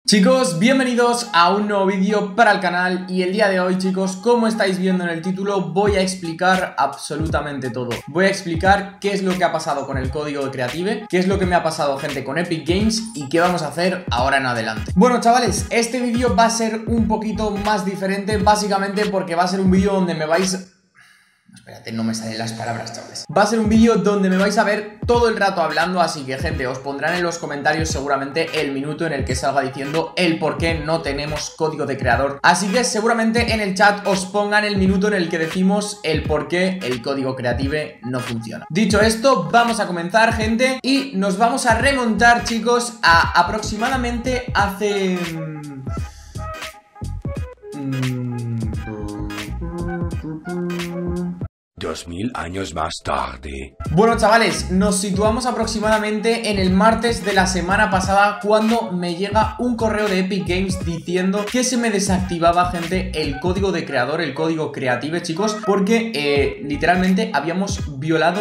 Chicos, bienvenidos a un nuevo vídeo para el canal y el día de hoy, chicos, como estáis viendo en el título, voy a explicar absolutamente todo. Voy a explicar qué es lo que ha pasado con el código de Creative, qué es lo que me ha pasado, gente, con Epic Games y qué vamos a hacer ahora en adelante. Bueno, chavales, este vídeo va a ser un poquito más diferente, básicamente porque va a ser un vídeo donde me vais... Espérate, no me salen las palabras, chavales. Va a ser un vídeo donde me vais a ver todo el rato hablando, así que, gente, os pondrán en los comentarios seguramente el minuto en el que salga diciendo el por qué no tenemos código de creador. Así que seguramente en el chat os pongan el minuto en el que decimos el por qué el código Creative no funciona. Dicho esto, vamos a comenzar, gente, y nos vamos a remontar, chicos, a aproximadamente hace... 2000 años más tarde. Bueno, chavales, nos situamos aproximadamente en el martes de la semana pasada, cuando me llega un correo de Epic Games diciendo que se me desactivaba, gente, el código de creador, el código Creative, chicos, porque literalmente habíamos violado,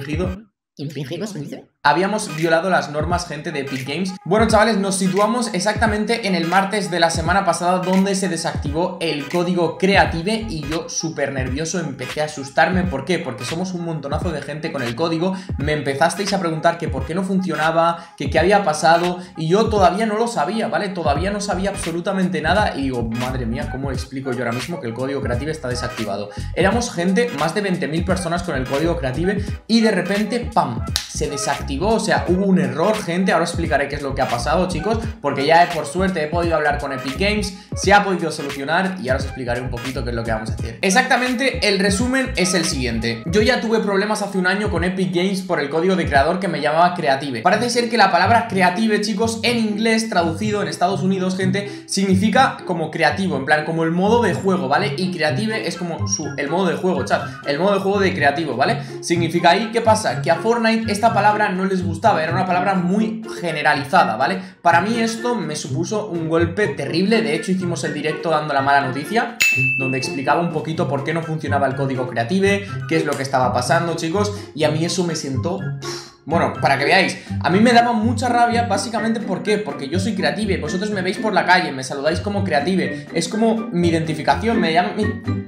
habíamos violado las normas, gente, de Epic Games. Bueno, chavales, nos situamos exactamente en el martes de la semana pasada, donde se desactivó el código Creative y yo, súper nervioso, empecé a asustarme. ¿Por qué? Porque somos un montonazo de gente con el código. Me empezasteis a preguntar que por qué no funcionaba, que qué había pasado, y yo todavía no lo sabía, ¿vale? Todavía no sabía absolutamente nada y digo, madre mía, ¿cómo explico yo ahora mismo que el código Creative está desactivado? Éramos gente, más de 20.000 personas con el código Creative y de repente, ¡pam!, se desactivó. O sea, hubo un error, gente. Ahora os explicaré qué es lo que ha pasado, chicos, porque ya por suerte he podido hablar con Epic Games, se ha podido solucionar y ahora os explicaré un poquito qué es lo que vamos a hacer. Exactamente, el resumen es el siguiente. Yo ya tuve problemas hace un año con Epic Games por el código de creador que me llamaba Creative. Parece ser que la palabra Creative, chicos, en inglés, traducido en Estados Unidos, gente, significa como creativo, en plan como el modo de juego, ¿vale? Y Creative es como el modo de juego, chat, el modo de juego de creativo, ¿vale? Significa ahí, ¿qué pasa? Que a Fortnite esta palabra no les gustaba, era una palabra muy generalizada, ¿vale? Para mí esto me supuso un golpe terrible. De hecho, hicimos el directo dando la mala noticia, donde explicaba un poquito por qué no funcionaba el código Creative, qué es lo que estaba pasando, chicos, y a mí eso me sentó... Bueno, para que veáis, a mí me daba mucha rabia, básicamente, ¿por qué? Porque yo soy Creative, vosotros me veis por la calle, me saludáis como Creative, es como mi identificación, me llaman...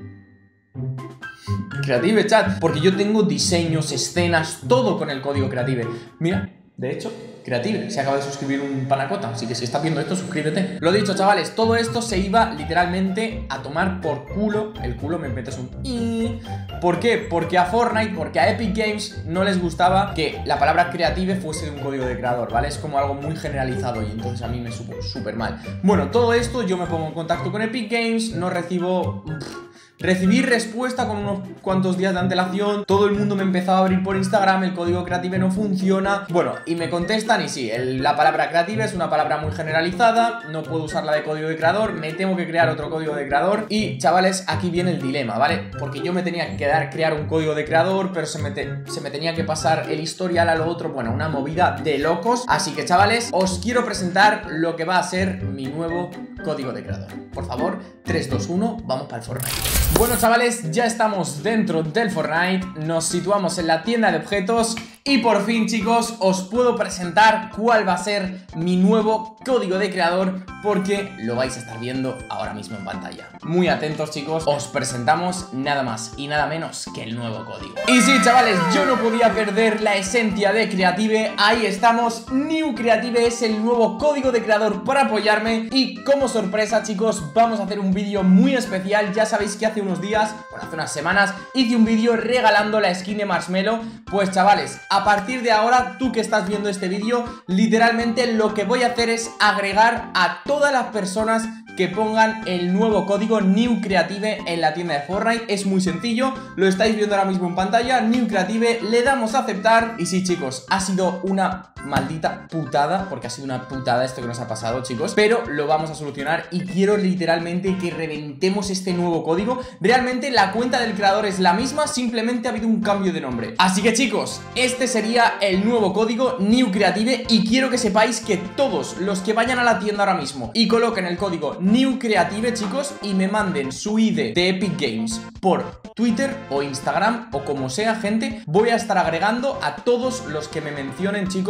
Creative, chat, porque yo tengo diseños, escenas, todo con el código Creative. Mira, de hecho, Creative se acaba de suscribir un panacota, así que si estás viendo esto, suscríbete. Lo dicho, chavales, todo esto se iba literalmente a tomar por culo. El culo me metes un i. ¿Por qué? Porque a Fortnite, porque a Epic Games no les gustaba que la palabra Creative fuese un código de creador, ¿vale? Es como algo muy generalizado y entonces a mí me supo súper mal. Bueno, todo esto, yo me pongo en contacto con Epic Games, no recibo... Recibí respuesta con unos cuantos días de antelación. Todo el mundo me empezaba a abrir por Instagram, el código Creative no funciona. Bueno, y me contestan y sí, la palabra Creative es una palabra muy generalizada, no puedo usarla de código de creador, me tengo que crear otro código de creador. Y, chavales, aquí viene el dilema, ¿vale? Porque yo me tenía que crear un código de creador, pero se me tenía que pasar el historial a lo otro. Bueno, una movida de locos. Así que, chavales, os quiero presentar lo que va a ser mi nuevo código de creador. Por favor, 3, 2, 1, vamos para el Fortnite. Bueno, chavales, ya estamos dentro del Fortnite, nos situamos en la tienda de objetos y por fin, chicos, os puedo presentar cuál va a ser mi nuevo código de creador, porque lo vais a estar viendo ahora mismo en pantalla. Muy atentos, chicos, os presentamos nada más y nada menos que el nuevo código. Y sí, chavales, yo no podía perder la esencia de Creative, ahí estamos, New Creative es el nuevo código de creador para apoyarme y como sorpresa, chicos, vamos a hacer un vídeo muy especial. Ya sabéis que hace unos días, bueno, hace unas semanas, hice un vídeo regalando la skin de Marshmello. Pues, chavales, a partir de ahora, tú que estás viendo este vídeo, literalmente lo que voy a hacer es agregar a todas las personas que pongan el nuevo código New Creative en la tienda de Fortnite. Es muy sencillo, lo estáis viendo ahora mismo en pantalla, New Creative, le damos a aceptar. Y sí, chicos, ha sido una maldita putada, porque ha sido una putada esto que nos ha pasado, chicos, pero lo vamos a solucionar y quiero literalmente que reventemos este nuevo código. Realmente la cuenta del creador es la misma, simplemente ha habido un cambio de nombre. Así que, chicos, este sería el nuevo código New Creative y quiero que sepáis que todos los que vayan a la tienda ahora mismo y coloquen el código New Creative, chicos, y me manden su ID de Epic Games por Twitter o Instagram o como sea, gente, voy a estar agregando a todos los que me mencionen, chicos,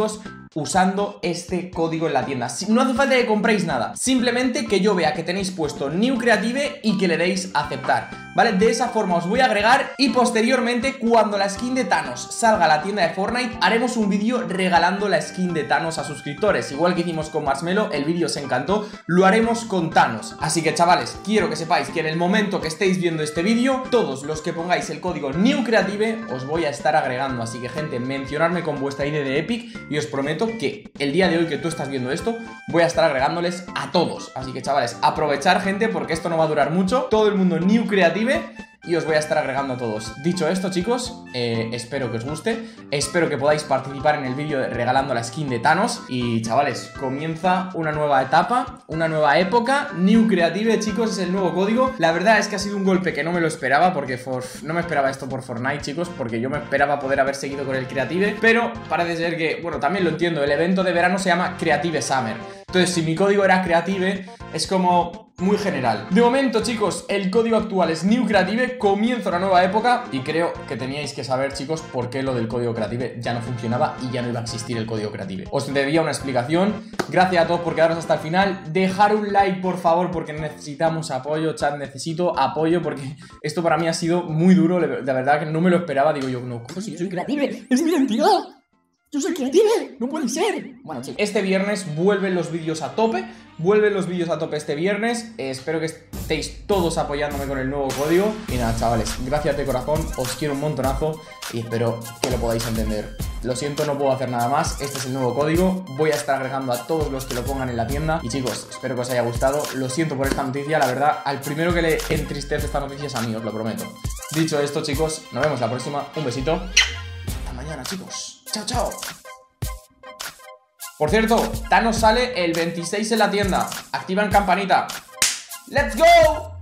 usando este código en la tienda. No hace falta que compréis nada, simplemente que yo vea que tenéis puesto New Creative y que le deis a aceptar, ¿vale? De esa forma os voy a agregar y posteriormente, cuando la skin de Thanos salga a la tienda de Fortnite, haremos un vídeo regalando la skin de Thanos a suscriptores. Igual que hicimos con Marshmello, el vídeo os encantó, lo haremos con Thanos. Así que chavales, quiero que sepáis que en el momento que estéis viendo este vídeo, todos los que pongáis el código New Creative os voy a estar agregando. Así que gente, mencionadme con vuestra ID de Epic y os prometo que el día de hoy que tú estás viendo esto, voy a estar agregándoles a todos. Así que chavales, aprovechar gente, porque esto no va a durar mucho. Todo el mundo New Creative y os voy a estar agregando a todos. Dicho esto, chicos, espero que os guste, espero que podáis participar en el vídeo regalando la skin de Thanos. Y chavales, comienza una nueva etapa, una nueva época. New Creative, chicos, es el nuevo código. La verdad es que ha sido un golpe que no me lo esperaba, porque no me esperaba esto por Fortnite, chicos, porque yo me esperaba poder haber seguido con el Creative, pero parece ser que, bueno, también lo entiendo, el evento de verano se llama Creative Summer. Entonces, si mi código era Creative, es como muy general. De momento, chicos, el código actual es New Creative, comienza una nueva época y creo que teníais que saber, chicos, por qué lo del código Creative ya no funcionaba y ya no iba a existir el código Creative. Os debía una explicación. Gracias a todos por quedaros hasta el final. Dejar un like, por favor, porque necesitamos apoyo, chat, necesito apoyo, porque esto para mí ha sido muy duro, de verdad que no me lo esperaba. Digo yo, no, ¿cómo si yo soy Creative? ¡Es mi identidad! ¡Yo soy Creative! ¡No puede ser! Bueno, chicos, este viernes vuelven los vídeos a tope. Vuelven los vídeos a tope este viernes. Espero que estéis todos apoyándome con el nuevo código. Y nada, chavales, gracias de corazón. Os quiero un montonazo y espero que lo podáis entender. Lo siento, no puedo hacer nada más. Este es el nuevo código. Voy a estar agregando a todos los que lo pongan en la tienda. Y chicos, espero que os haya gustado. Lo siento por esta noticia. La verdad, al primero que le entristece esta noticia es a mí, os lo prometo. Dicho esto, chicos, nos vemos la próxima. Un besito. Hasta mañana, chicos. Chao, chao. Por cierto, Thanos sale el 26 en la tienda. Activan campanita. ¡Let's go!